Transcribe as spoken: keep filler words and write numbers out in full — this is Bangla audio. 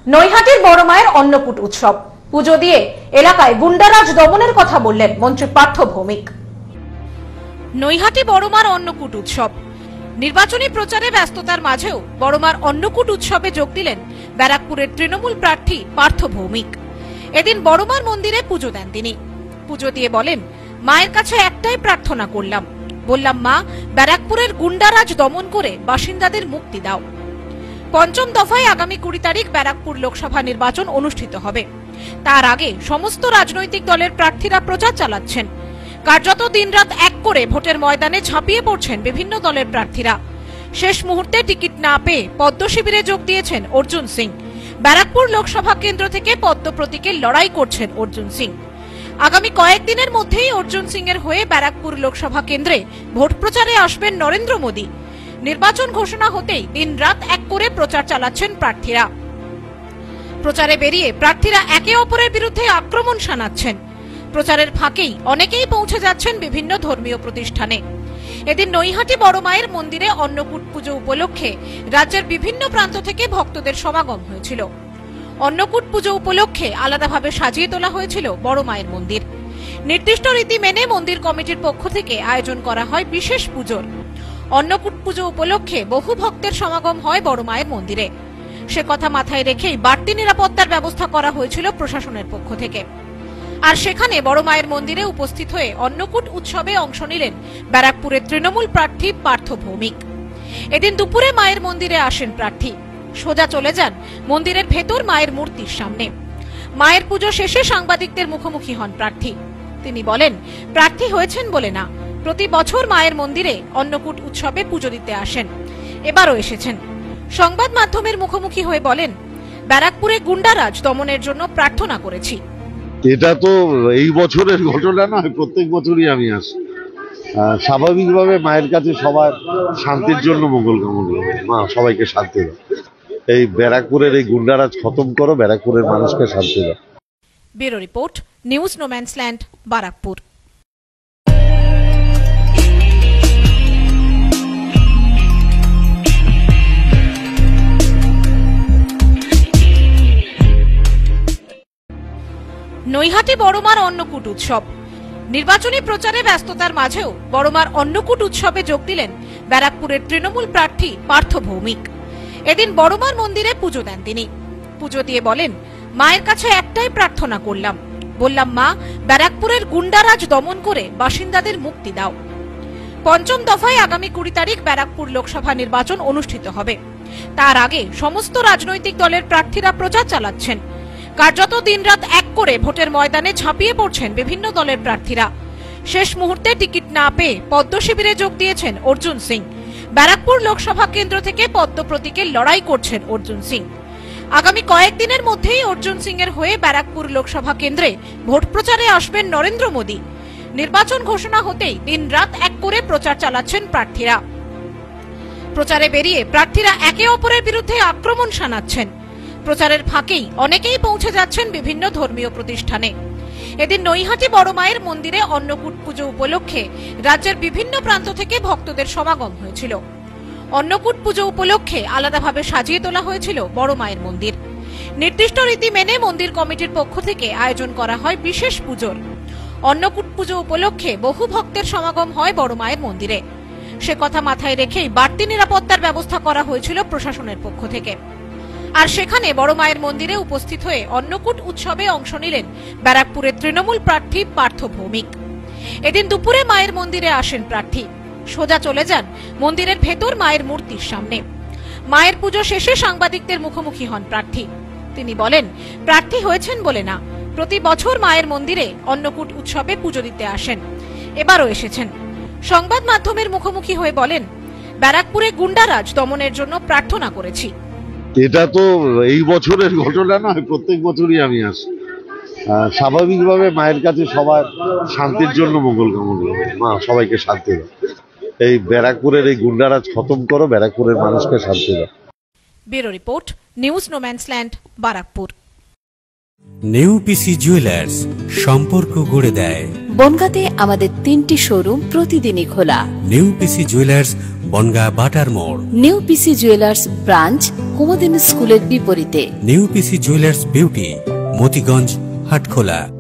নৈহাটির বড় মায়ের অন্নকূট উৎসব পুজো দিয়ে এলাকায় গুন্ডারাজ দমনের কথা বললেন মন্ত্রী পার্থ ভৌমিক। নৈহাটি বড়মার অন্নকূট উৎসব নির্বাচনী প্রচারে ব্যস্ততার মাঝেও বড়মার অন্নকূট উৎসবে যোগ দিলেন ব্যারাকপুরের তৃণমূল প্রার্থী পার্থ ভৌমিক। এদিন বড়মার মন্দিরে পুজো দেন তিনি। পুজো দিয়ে বলেন, মায়ের কাছে একটাই প্রার্থনা করলাম, বললাম মা, ব্যারাকপুরের গুন্ডারাজ দমন করে বাসিন্দাদের মুক্তি দাও। পঞ্চম দফায় আগামী কুড়ি তারিখ ব্যারাকপুর লোকসভা নির্বাচন অনুষ্ঠিত হবে। তার আগে সমস্ত রাজনৈতিক দলের প্রার্থীরা প্রচার চালাচ্ছেন। কার্যত দিনরাত এক করে ভোটের ময়দানে ঝাঁপিয়ে পড়ছেন বিভিন্ন দলের প্রার্থীরা। শেষ মুহূর্তে টিকিট না পেয়ে পদ্ম শিবিরে যোগ দিয়েছেন অর্জুন সিং। ব্যারাকপুর লোকসভা কেন্দ্র থেকে পদ্ম প্রতীকে লড়াই করছেন অর্জুন সিং। আগামী কয়েকদিনের মধ্যেই অর্জুন সিং এর হয়ে ব্যারাকপুর লোকসভা কেন্দ্রে ভোট প্রচারে আসবেন নরেন্দ্র মোদী। নির্বাচন ঘোষণা হতেই দিনরাত এক করে প্রচার চালাচ্ছেন প্রার্থীরা। প্রচারে বেরিয়ে প্রার্থীরা একে অপরের বিরুদ্ধে আক্রমণ শানাচ্ছেন। প্রচারের ফাঁকেই অনেকেই পৌঁছে যাচ্ছেন বিভিন্ন ধর্মীয় প্রতিষ্ঠানে। এদিন নৈহাটি বড় মায়ের মন্দিরে অন্নকূট পুজো উপলক্ষে রাজ্যের বিভিন্ন প্রান্ত থেকে ভক্তদের সমাগম হয়েছিল। অন্নকূট পুজো উপলক্ষে আলাদাভাবে সাজিয়ে তোলা হয়েছিল বড় মায়ের মন্দির। নির্দিষ্ট রীতি মেনে মন্দির কমিটির পক্ষ থেকে আয়োজন করা হয় বিশেষ পুজোর। অন্নকূট পুজো উপলক্ষে বহু ভক্তের সমাগম হয় বড় মায়ের মন্দিরে। সে কথা মাথায় রেখেই বাড়তি নিরাপত্তার ব্যবস্থা করা হয়েছিল প্রশাসনের পক্ষ থেকে। আর সেখানে বড় মায়ের মন্দিরে উপস্থিত হয়ে অন্নকূট উৎসবে অংশ নিলেন ব্যারাকপুরের তৃণমূল প্রার্থী পার্থ ভৌমিক। এদিন দুপুরে মায়ের মন্দিরে আসেন প্রার্থী। সোজা চলে যান মন্দিরের ভেতর মায়ের মূর্তির সামনে। মায়ের পুজো শেষে সাংবাদিকদের মুখোমুখি হন প্রার্থী। তিনি বলেন, প্রার্থী হয়েছেন বলে না, প্রতি বছর মায়ের মন্দিরে অন্নকূট উৎসবে পুজো দিতে আসেন, এবারও এসেছেন। সংবাদ মাধ্যমের মুখোমুখি হয়ে বলেন, ব্যারাকপুরে গুন্ডারাজ দমনের জন্য প্রার্থনা করেছি। এটা তো এই বছরের ঘটনা নয়, প্রত্যেক বছরই আমি আসি। স্বাভাবিকভাবে মায়ের কাছে সবার শান্তির জন্য মঙ্গল কামনা করি, মা সবাইকে শান্তি দাও, এই ব্যারাকপুরের এই গুন্ডারাজ খতম করো, ব্যারাকপুরের মানুষকে শান্তি দাও। Bureau report, news No Man's Land, Barrackpore. Naihati বড়মার অন্নকূট উৎসব নির্বাচনী প্রচারে ব্যস্ততার মাঝেও বড়মার অন্নকূট উৎসবে যোগ দিলেন ব্যারাকপুরের তৃণমূল প্রার্থী পার্থ ভৌমিক। এদিন বড়মার মন্দিরে পুজো দেন তিনি। পুজো দিয়ে বলেন, মায়ের কাছে একটাই প্রার্থনা করলাম, বললাম মা, ব্যারাকপুরের গুন্ডারাজ দমন করে বাসিন্দাদের মুক্তি দাও। পঞ্চম দফায় আগামী কুড়ি তারিখ ব্যারাকপুর লোকসভা নির্বাচন অনুষ্ঠিত হবে। তার আগে সমস্ত রাজনৈতিক দলের প্রার্থীরা প্রচার চালাচ্ছেন। কার্যত দিনরাত এক করে ভোটের ময়দানে ঝাঁপিয়ে পড়ছেন বিভিন্ন দলের প্রার্থীরা। শেষ মুহূর্তে টিকিট না পেয়ে পদ্ম শিবিরে যোগ দিয়েছেন অর্জুন সিং। ব্যারাকপুর লোকসভা কেন্দ্র থেকে পদ্ম প্রতীকে লড়াই করছেন অর্জুন সিং। আগামী কয়েকদিনের মধ্যেই অর্জুন সিং এর হয়ে ব্যারাকপুর লোকসভা কেন্দ্রে ভোট প্রচারে আসবেন নরেন্দ্র মোদী। নির্বাচন ঘোষণা হতেই দিনরাত এক করে প্রচার চালাচ্ছেন প্রার্থীরা। প্রচারে বেরিয়ে প্রার্থীরা একে অপরের বিরুদ্ধে আক্রমণ শানাচ্ছেন। প্রচারের ফাঁকেই অনেকেই পৌঁছে যাচ্ছেন বিভিন্ন ধর্মীয় প্রতিষ্ঠানে। এদিন নৈহাটি বড় মায়ের মন্দিরে অন্নকূট পুজো উপলক্ষে রাজ্যের বিভিন্ন প্রান্ত থেকে ভক্তদের সমাগম হয়েছিল। অন্নকূট পুজো উপলক্ষে আলাদাভাবে সাজিয়ে তোলা হয়েছিল বড় মায়ের মন্দির। নির্দিষ্ট রীতি মেনে মন্দির কমিটির পক্ষ থেকে আয়োজন করা হয় বিশেষ পুজোর। অন্নকূট পুজো উপলক্ষে বহু ভক্তের সমাগম হয় বড় মায়ের মন্দিরে। সে কথা মাথায় রেখেই বাড়তি নিরাপত্তার ব্যবস্থা করা হয়েছিল প্রশাসনের পক্ষ থেকে। আর সেখানে বড় মায়ের মন্দিরে উপস্থিত হয়ে অন্নকূট উৎসবে অংশ নিলেন ব্যারাকপুরের তৃণমূল প্রার্থী পার্থ ভৌমিক। এদিন দুপুরে মায়ের মন্দিরে আসেন প্রার্থী। সোজা চলে যান মন্দিরের ভেতর মায়ের মূর্তির সামনে। মায়ের পুজো শেষে সাংবাদিকদের মুখোমুখি হন প্রার্থী। তিনি বলেন, প্রার্থী হয়েছেন বলে না, প্রতি বছর মায়ের মন্দিরে অন্নকূট উৎসবে পুজো দিতে আসেন, এবারও এসেছেন। সংবাদ মাধ্যমের মুখোমুখি হয়ে বলেন, ব্যারাকপুরে গুন্ডারাজ দমনের জন্য প্রার্থনা করেছি। এটা তো এই বছরের ঘটনা নয়, প্রত্যেক বছরই আমি আসি। স্বাভাবিকভাবে মায়ের কাছে সবার শান্তির জন্য মঙ্গল কামনা করি, মা সবাইকে শান্তি দাও, এই ব্যারাকপুরের এই গুন্ডারাজ খতম করো, ব্যারাকপুরের মানুষকে শান্তি দাও। Bureau report, news No Man's Land, Barrackpore. New PC Jewellers, সম্পর্ক গড়ে দেয়। বনগাঁতে আমাদের তিনটি শোরুম প্রতিদিনই খোলা। নিউ পিসি জুয়েলার্স, বনগাঁ বাটার মোড়। New PC Jewellers branch Kumudini স্কুলের বিপরীতে। New PC Jewellers beauty, Motiganj, Hatkhola.